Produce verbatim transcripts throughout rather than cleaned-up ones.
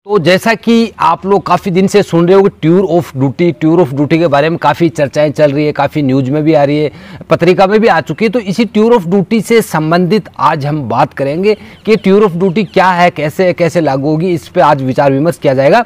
तो जैसा कि आप लोग काफ़ी दिन से सुन रहे हो कि tour of duty tour of duty के बारे में काफ़ी चर्चाएं चल रही है, काफ़ी न्यूज़ में भी आ रही है, पत्रिका में भी आ चुकी है। तो इसी टूर ऑफ ड्यूटी से संबंधित आज हम बात करेंगे कि टूर ऑफ ड्यूटी क्या है, कैसे कैसे लागू होगी, इस पर आज विचार विमर्श किया जाएगा।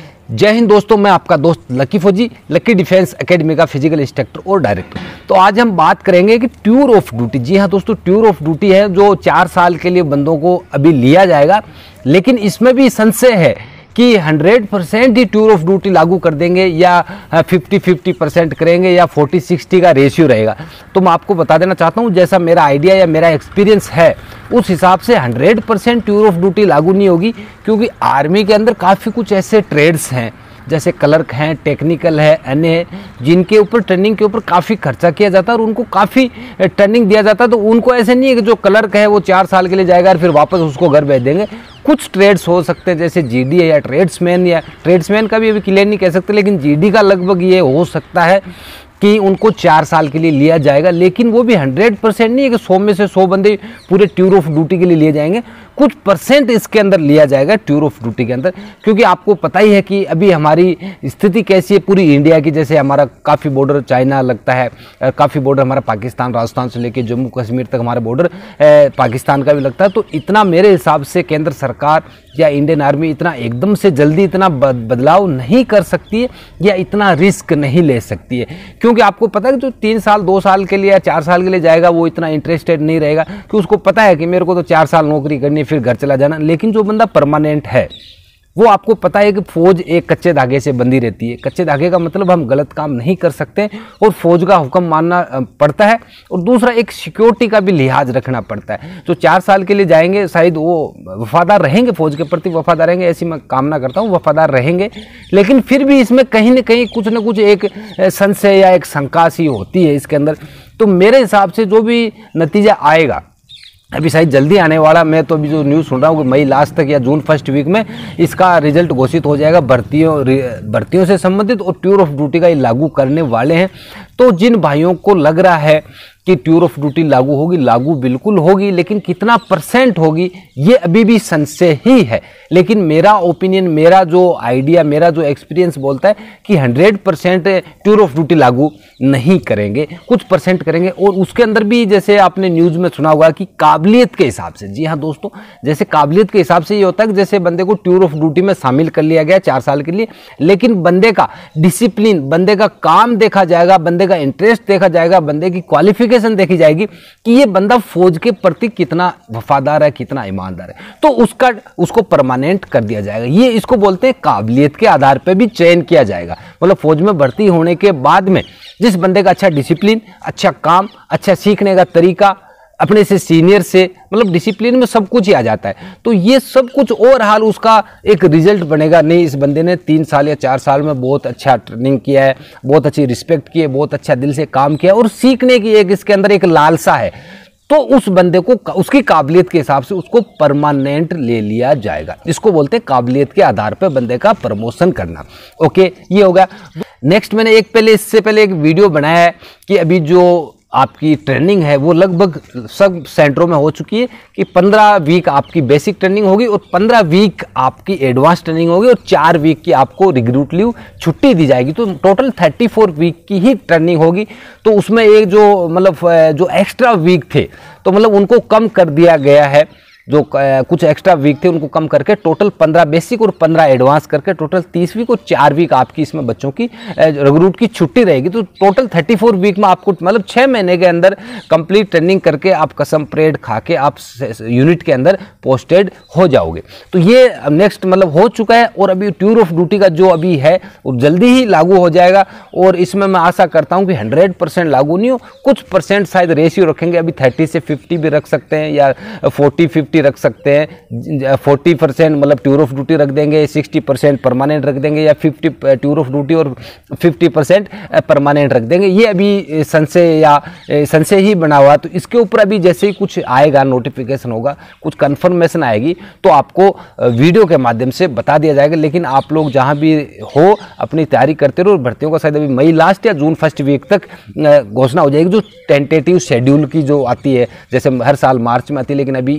जय हिंद दोस्तों, मैं आपका दोस्त लकी फौजी, लकी डिफेंस एकेडमी का फिजिकल इंस्ट्रक्टर और डायरेक्टर। तो आज हम बात करेंगे कि टूर ऑफ ड्यूटी। जी हाँ दोस्तों, टूर ऑफ ड्यूटी है जो चार साल के लिए बंदों को अभी लिया जाएगा, लेकिन इसमें भी संशय है कि हंड्रेड परसेंट ही टूर ऑफ ड्यूटी लागू कर देंगे या फिफ्टी फिफ्टी परसेंट करेंगे या फोर्टी सिक्सटी का रेशियो रहेगा। तो मैं आपको बता देना चाहता हूँ, जैसा मेरा आइडिया या मेरा एक्सपीरियंस है उस हिसाब से hundred percent tour of duty लागू नहीं होगी, क्योंकि आर्मी के अंदर काफ़ी कुछ ऐसे ट्रेड्स हैं जैसे क्लर्क हैं, टेक्निकल है, अन्य है, जिनके ऊपर ट्रेनिंग के ऊपर काफ़ी खर्चा किया जाता है और उनको काफ़ी ट्रेनिंग दिया जाता है। तो उनको ऐसे नहीं है कि जो क्लर्क है वो चार साल के लिए जाएगा और फिर वापस उसको घर भेज देंगे। कुछ ट्रेड्स हो सकते हैं जैसे जीडी है या ट्रेड्समैन, या ट्रेड्समैन का भी अभी क्लियर नहीं कह सकते, लेकिन जीडी का लगभग ये हो सकता है कि उनको चार साल के लिए लिया जाएगा। लेकिन वो भी हंड्रेड परसेंट नहीं है कि सौ में से सौ बंदे पूरे टूर ऑफ ड्यूटी के लिए लिए जाएंगे, कुछ परसेंट इसके अंदर लिया जाएगा टूर ऑफ ड्यूटी के अंदर। क्योंकि आपको पता ही है कि अभी हमारी स्थिति कैसी है पूरी इंडिया की, जैसे हमारा काफ़ी बॉर्डर चाइना लगता है, काफ़ी बॉर्डर हमारा पाकिस्तान, राजस्थान से लेकर जम्मू कश्मीर तक हमारा बॉर्डर पाकिस्तान का भी लगता है। तो इतना मेरे हिसाब से केंद्र सरकार या इंडियन आर्मी इतना एकदम से जल्दी इतना बदलाव नहीं कर सकती है या इतना रिस्क नहीं ले सकती है, क्योंकि आपको पता है कि जो तीन साल दो साल के लिए या चार साल के लिए जाएगा वो इतना इंटरेस्टेड नहीं रहेगा, कि उसको पता है कि मेरे को तो चार साल नौकरी करनी है फिर घर चला जाना। लेकिन जो बंदा परमानेंट है वो आपको पता है कि फौज एक कच्चे धागे से बंधी रहती है। कच्चे धागे का मतलब हम गलत काम नहीं कर सकते और फौज का हुक्म मानना पड़ता है, और दूसरा एक सिक्योरिटी का भी लिहाज रखना पड़ता है। जो चार साल के लिए जाएंगे शायद वो वफादार रहेंगे, फौज के प्रति वफादार रहेंगे, ऐसी मैं कामना करता हूँ, वफादार रहेंगे। लेकिन फिर भी इसमें कहीं ना कहीं कुछ ना कुछ एक संशय या एक शंका सी होती है इसके अंदर। तो मेरे हिसाब से जो भी नतीजा आएगा अभी शायद जल्दी आने वाला, मैं तो अभी जो न्यूज़ सुन रहा हूँ कि मई लास्ट तक या जून फर्स्ट वीक में इसका रिजल्ट घोषित हो जाएगा भर्तियों भर्तियों से संबंधित, और टूर ऑफ ड्यूटी का ये लागू करने वाले हैं। तो जिन भाइयों को लग रहा है कि टूर ऑफ ड्यूटी लागू होगी, लागू बिल्कुल होगी, लेकिन कितना परसेंट होगी ये अभी भी संशय ही है। लेकिन मेरा ओपिनियन, मेरा जो आइडिया, मेरा जो एक्सपीरियंस बोलता है कि hundred percent tour of duty लागू नहीं करेंगे, कुछ परसेंट करेंगे। और उसके अंदर भी जैसे आपने न्यूज़ में सुना होगा कि काबिलियत के हिसाब से, जी हाँ दोस्तों, जैसे काबिलियत के हिसाब से ये होता है कि जैसे बंदे को टूर ऑफ ड्यूटी में शामिल कर लिया गया चार साल के लिए, लेकिन बंदे का डिसिप्लिन, बंदे का काम देखा जाएगा, बंदे का इंटरेस्ट देखा जाएगा, बंदे की क्वालिफिकेशन देखी जाएगी कि ये बंदा फौज के प्रति कितना वफादार है, कितना ईमानदार है, तो उसका उसको परमानेंट कर दिया जाएगा। ये इसको बोलते हैं काबिलियत के आधार पर भी चयन किया जाएगा। मतलब फौज में भर्ती होने के बाद में जिस बंदे का अच्छा डिसिप्लिन, अच्छा काम, अच्छा सीखने का तरीका, अपने से सीनियर से, मतलब डिसिप्लिन में सब कुछ ही आ जाता है, तो ये सब कुछ और हाल उसका एक रिजल्ट बनेगा। नहीं, इस बंदे ने तीन साल या चार साल में बहुत अच्छा ट्रेनिंग किया है, बहुत अच्छी रिस्पेक्ट की है, बहुत अच्छा दिल से काम किया और सीखने की एक इसके अंदर एक लालसा है, तो उस बंदे को उसकी काबिलियत के हिसाब से उसको परमानेंट ले लिया जाएगा। इसको बोलते हैं काबिलियत के आधार पर बंदे का प्रमोशन करना। ओके, ये हो गया। नेक्स्ट, मैंने एक पहले इससे पहले एक वीडियो बनाया है कि अभी जो आपकी ट्रेनिंग है वो लगभग सब सेंटरों में हो चुकी है कि पंद्रह वीक आपकी बेसिक ट्रेनिंग होगी और पंद्रह वीक आपकी एडवांस ट्रेनिंग होगी और चार वीक की आपको रिक्रूट लीव छुट्टी दी जाएगी। तो टोटल थर्टी फोर वीक की ही ट्रेनिंग होगी। तो उसमें एक जो मतलब जो एक्स्ट्रा वीक थे तो मतलब उनको कम कर दिया गया है, जो कुछ एक्स्ट्रा वीक थे उनको कम करके टोटल पंद्रह बेसिक और पंद्रह एडवांस करके टोटल तीस वीक और चार वीक आपकी इसमें बच्चों की रिक्रूट की छुट्टी रहेगी। तो टोटल थर्टी फोर वीक में आपको मतलब छः महीने के अंदर कंप्लीट ट्रेनिंग करके आप कसम परेड खा के आप यूनिट के अंदर पोस्टेड हो जाओगे। तो ये नेक्स्ट मतलब हो चुका है, और अभी टूर ऑफ ड्यूटी का जो अभी है वो जल्दी ही लागू हो जाएगा। और इसमें मैं आशा करता हूँ कि हंड्रेड परसेंट लागू नहीं हो, कुछ परसेंट शायद रेशियो रखेंगे, अभी थर्टी से फिफ्टी भी रख सकते हैं या फोर्टी फिफ्टी रख सकते हैं, फोर्टी परसेंट मतलब टूर ऑफ ड्यूटी रख देंगे, सिक्सटी परसेंट परमानेंट रख देंगे, या फिफ्टी टूर ऑफ ड्यूटी और फिफ्टी परसेंट परमानेंट रख देंगे। ये अभी संशय या संशय ही बना हुआ। तो इसके ऊपर अभी जैसे ही कुछ आएगा, नोटिफिकेशन होगा, कुछ कंफर्मेशन आएगी तो आपको वीडियो के माध्यम से बता दिया जाएगा। लेकिन आप लोग जहां भी हो अपनी तैयारी करते रहो। भर्तियों का शायद अभी मई लास्ट या जून फर्स्ट वीक तक घोषणा हो जाएगी, जो टेंटेटिव शेड्यूल की जो आती है, जैसे हर साल मार्च में आती है, लेकिन अभी इस टूर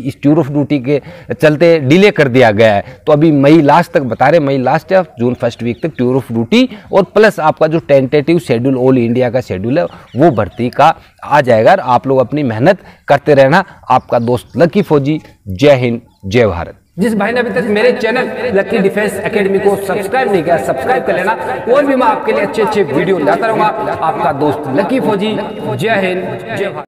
ऑफ ड्यूटी के चलते डिले कर दिया गया है। तो अभी मई लास्ट तक बता रहे, मई लास्ट या जून फर्स्ट वीक तक टूर ऑफ ड्यूटी, और प्लस आपका जो टेंटेटिव शेड्यूल ऑल इंडिया का शेड्यूल है वो भर्ती का आ जाएगा। आप लोग अपनी मेहनत करते रहना। आपका दोस्त लकी फौजी। जय हिंद, जय भारत। जिस भाई ने अभी तक मेरे चैनल लकी डिफेंस एकेडमी को सब्सक्राइब नहीं किया, सब्सक्राइब कर लेना। और भी मैं आपके लिए अच्छे अच्छे वीडियो लाता रहूंगा। आपका दोस्त लकी फौजी। जय हिंद, जय भारत।